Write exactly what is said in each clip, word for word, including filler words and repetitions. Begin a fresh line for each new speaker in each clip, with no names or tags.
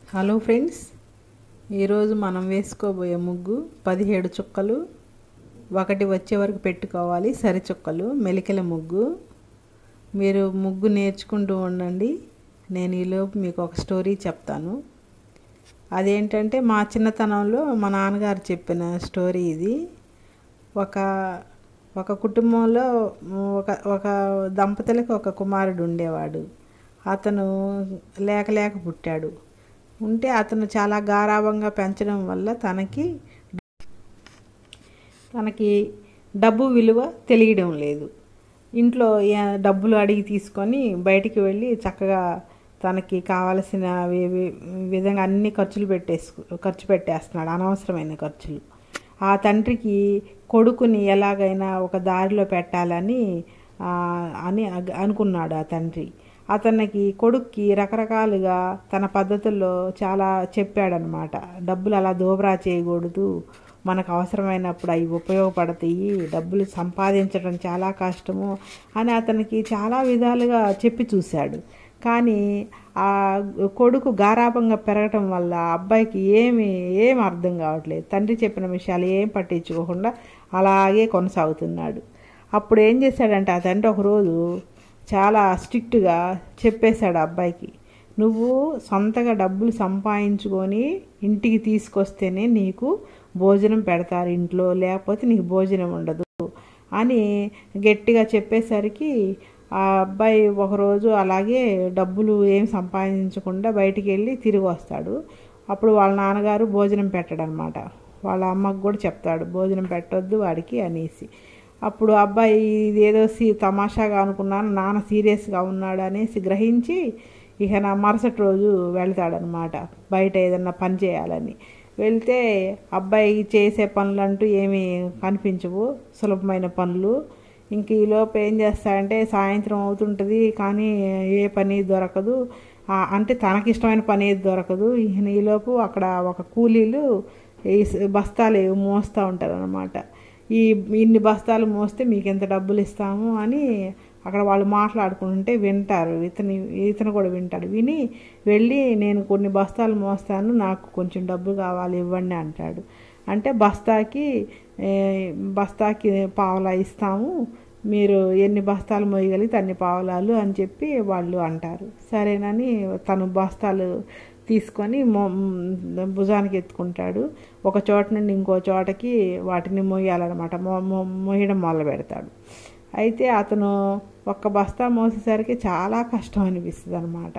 Hello friends, ఈరోజు మనం వేసుకోబోయే ముగ్గు పదిహేడు చుక్కలు ఒకటి వచ్చే వరకు పెట్టుకోవాలి. సరి చుక్కలు మెలికల ముగ్గు. మీరు ముగ్గు నేర్చుకుంటూ ఉండండి. నేను ఈలోపు మీకు ఒక స్టోరీ చెప్తాను. అదేంటంటే మా చిన్నతనంలో మా నాన్నగారు చెప్పిన స్టోరీ ఇది. ఒక ఒక కుటుంబంలో ఒక ఒక దంపతులకు ఒక కుమారుడు ఉండేవాడు. అతను లేక లేక పుట్టాడు. ఉంటే అతను చాలా గారాబంగా పెంచడం వల్ల తనకి తనకి డబ్బు విలువ తెలియడం లేదు. ఇంట్లో డబ్బులు అడిగి తీసుకొని బయటికి వెళ్ళి చక్కగా తనకి కావలసిన విధంగా అన్ని ఖర్చులు పెట్టేసు ఖర్చు పెట్టేస్తున్నాడు, అనవసరమైన ఖర్చులు. ఆ తండ్రికి కొడుకుని ఎలాగైనా ఒక దారిలో పెట్టాలని అని అనుకున్నాడు ఆ తండ్రి. అతనికి కొడుక్కి రకరకాలుగా తన పద్ధతుల్లో చాలా చెప్పాడనమాట. డబ్బులు అలా దోబరా చేయకూడదు, మనకు అవసరమైనప్పుడు అవి ఉపయోగపడతాయి, డబ్బులు సంపాదించడం చాలా కష్టము అని అతనికి చాలా విధాలుగా చెప్పి చూశాడు. కానీ ఆ కొడుకు గారాబంగా పెరగటం వల్ల అబ్బాయికి ఏమి ఏం అర్థం కావట్లేదు. తండ్రి చెప్పిన విషయాలు ఏం పట్టించుకోకుండా అలాగే కొనసాగుతున్నాడు. అప్పుడు ఏం చేశాడంటే ఆ తండ్రి ఒకరోజు చాలా స్ట్రిక్ట్గా చెప్పేశాడు అబ్బాయికి, నువ్వు సొంతగా డబ్బులు సంపాదించుకొని ఇంటికి తీసుకొస్తేనే నీకు భోజనం పెడతారు ఇంట్లో, లేకపోతే నీకు భోజనం ఉండదు అని గట్టిగా చెప్పేసరికి ఆ అబ్బాయి ఒకరోజు అలాగే డబ్బులు ఏం సంపాదించకుండా బయటికి వెళ్ళి తిరిగి వస్తాడు. అప్పుడు వాళ్ళ నాన్నగారు భోజనం పెట్టడనమాట. వాళ్ళ అమ్మకు కూడా చెప్తాడు భోజనం పెట్టొద్దు వాడికి అనేసి. అప్పుడు అబ్బాయి ఇదేదో సీ తమాషాగా అనుకున్నాను, నాన్న సీరియస్గా ఉన్నాడు అనేసి గ్రహించి ఇక నా మరుసటి రోజు వెళ్తాడనమాట బయట ఏదన్నా పని చేయాలని. వెళ్తే అబ్బాయి చేసే పనులు అంటూ ఏమీ కనిపించవు, సులభమైన పనులు. ఇంక ఈలోపు ఏం చేస్తాడంటే సాయంత్రం అవుతుంటుంది కానీ ఏ పని దొరకదు, అంటే తనకిష్టమైన పని ఏది దొరకదు. ఈలోపు అక్కడ ఒక కూలీలు ఈ బస్తాలు మోస్తూ ఉంటారు అనమాట. ఈ ఇన్ని బస్తాలు మోస్తే మీకు ఎంత డబ్బులు ఇస్తాము అని అక్కడ వాళ్ళు మాట్లాడుకుంటుంటే వింటారు. ఇతని ఇతను కూడా వింటాడు. విని వెళ్ళి నేను కొన్ని బస్తాలు మోస్తాను, నాకు కొంచెం డబ్బు కావాలి ఇవ్వండి అంటాడు. అంటే బస్తాకి బస్తాకి పావలా ఇస్తాము, మీరు ఎన్ని బస్తాలు మోయగలిగితే అన్ని పావలాలు అని చెప్పి వాళ్ళు అంటారు. సరేనని తను బస్తాలు తీసుకొని మో భుజానికి ఎత్తుకుంటాడు. ఒక చోట నుండి ఇంకో చోటకి వాటిని మోయాలన్నమాట. మో మోయడం మొదలు పెడతాడు. అయితే అతను ఒక్క బస్తా మోసేసరికి చాలా కష్టం అనిపిస్తుంది అనమాట.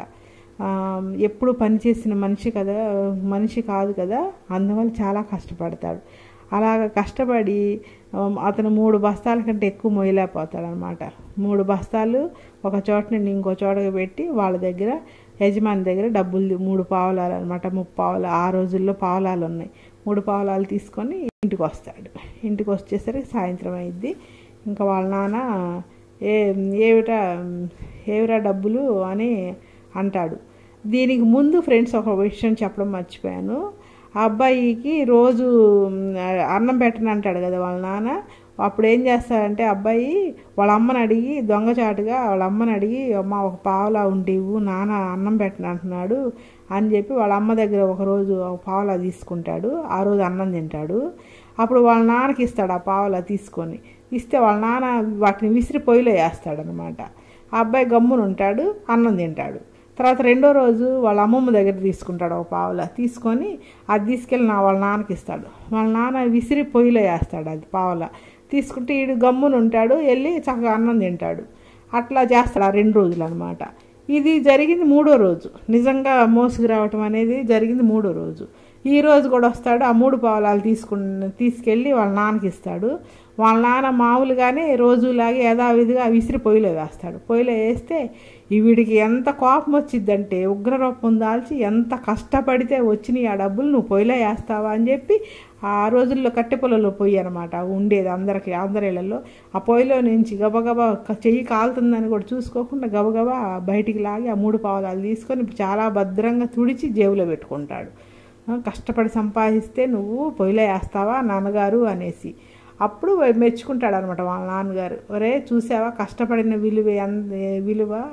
ఎప్పుడు పనిచేసిన మనిషి కదా మనిషి కాదు కదా, అందువల్ల చాలా కష్టపడతాడు. అలాగ కష్టపడి అతను మూడు బస్తాల కంటే ఎక్కువ మోయలేకపోతాడు అనమాట. మూడు బస్తాలు ఒక చోట నుండి ఇంకో చోటకి పెట్టి వాళ్ళ దగ్గర యజమాని దగ్గర డబ్బులు మూడు పావలాలు అనమాట, ముప్పావలు ఆ రోజుల్లో పావలాలు ఉన్నాయి. మూడు పావలాలు తీసుకొని ఇంటికి వస్తాడు. ఇంటికి వచ్చేసరికి సాయంత్రం అయింది. ఇంకా వాళ్ళ నాన్న ఏ ఏమిటా ఏవిరా డబ్బులు అని అంటాడు. దీనికి ముందు ఫ్రెండ్స్ ఒక విషయం చెప్పడం మర్చిపోయాను. ఆ అబ్బాయికి రోజు అన్నం పెట్టను అంటాడు కదా వాళ్ళ నాన్న. అప్పుడు ఏం చేస్తాడంటే అబ్బాయి వాళ్ళ అమ్మని అడిగి దొంగచాటుగా వాళ్ళ అమ్మని అడిగి అమ్మ ఒక పావలా ఉండేవు, నాన్న అన్నం పెట్టను అంటున్నాడు అని చెప్పి వాళ్ళ అమ్మ దగ్గర ఒకరోజు ఒక పావలా తీసుకుంటాడు. ఆ రోజు అన్నం తింటాడు. అప్పుడు వాళ్ళ నాన్నకి ఇస్తాడు ఆ పావలా తీసుకొని. ఇస్తే వాళ్ళ నాన్న వాటిని విసిరి పొయ్యిలో వేస్తాడనమాట. ఆ అబ్బాయి గమ్మున ఉంటాడు, అన్నం తింటాడు. తర్వాత రెండో రోజు వాళ్ళ అమ్మమ్మ దగ్గర తీసుకుంటాడు ఒక పావలా తీసుకొని అది తీసుకెళ్ళి నా వాళ్ళ నాన్నకి ఇస్తాడు. వాళ్ళ నాన్న విసిరి పొయ్యిలో వేస్తాడు అది పావలా తీసుకుంటే ఈడు గమ్మున ఉంటాడు, వెళ్ళి చక్కగా అన్నం తింటాడు. అట్లా చేస్తాడు ఆ రెండు రోజులు అనమాట. ఇది జరిగింది మూడో రోజు. నిజంగా మోసుకురావటం అనేది జరిగింది మూడో రోజు. ఈ రోజు కూడా వస్తాడు, ఆ మూడు పావలాలు తీసుకు తీసుకెళ్ళి వాళ్ళ నాన్నకి ఇస్తాడు. వాళ్ళ నాన్న మామూలుగానే రోజులాగే యథావిధిగా విసిరి పొయ్యిలో వేస్తాడు. పొయ్యిలో వేస్తే వీడికి ఎంత కోపం వచ్చిద్దంటే ఉగ్రరూపం దాల్చి ఎంత కష్టపడితే వచ్చినాయి ఆ డబ్బులు నువ్వు పొయ్యిలో వేస్తావా అని చెప్పి ఆ రోజుల్లో కట్టెపొలలో పొయ్యి అనమాట ఉండేది అందరికి అందరిళ్లలో. ఆ పొయ్యిలో నుంచి గబగబా చెయ్యి కాలుతుందని కూడా చూసుకోకుండా గబగబా బయటికి లాగి ఆ మూడు పావలాలు తీసుకొని చాలా భద్రంగా తుడిచి జేబులో పెట్టుకుంటాడు. కష్టపడి సంపాదిస్తే నువ్వు పొయ్యిలో వేస్తావా నాన్నగారు అనేసి. అప్పుడు మెచ్చుకుంటాడు అనమాట వాళ్ళ నాన్నగారు. ఒరే చూసావా కష్టపడిన విలువ విలువ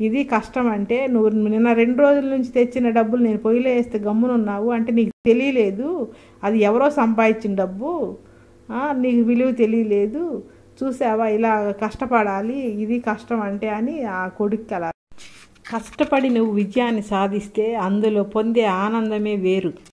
ఇది కష్టం అంటే, నువ్వు నిన్న రెండు రోజుల నుంచి తెచ్చిన డబ్బులు నేను పొయ్యిలో వేస్తే గమ్మునున్నావు అంటే నీకు తెలియలేదు, అది ఎవరో సంపాదించిన డబ్బు, నీకు విలువ తెలియలేదు, చూసావా ఇలా కష్టపడాలి, ఇది కష్టం అంటే అని ఆ కొడుక్కి అలా. కష్టపడి నువ్వు విజయాన్ని సాధిస్తే అందులో పొందే ఆనందమే వేరు.